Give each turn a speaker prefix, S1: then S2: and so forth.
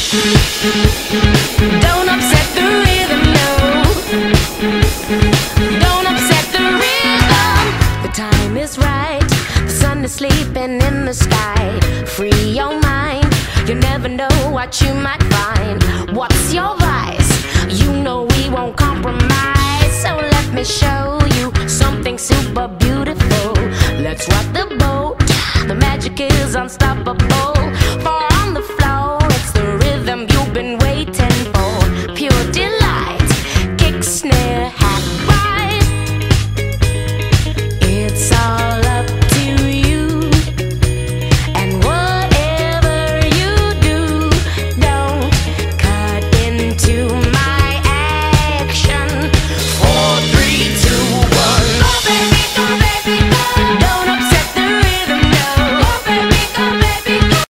S1: Don't upset the rhythm, no. Don't upset the rhythm. The time is right, the sun is sleeping in the sky. Free your mind, you never know what you might find. What's your vice? You know we won't compromise. So let me show you something super beautiful. Let's rock the boat, the magic is unstoppable. For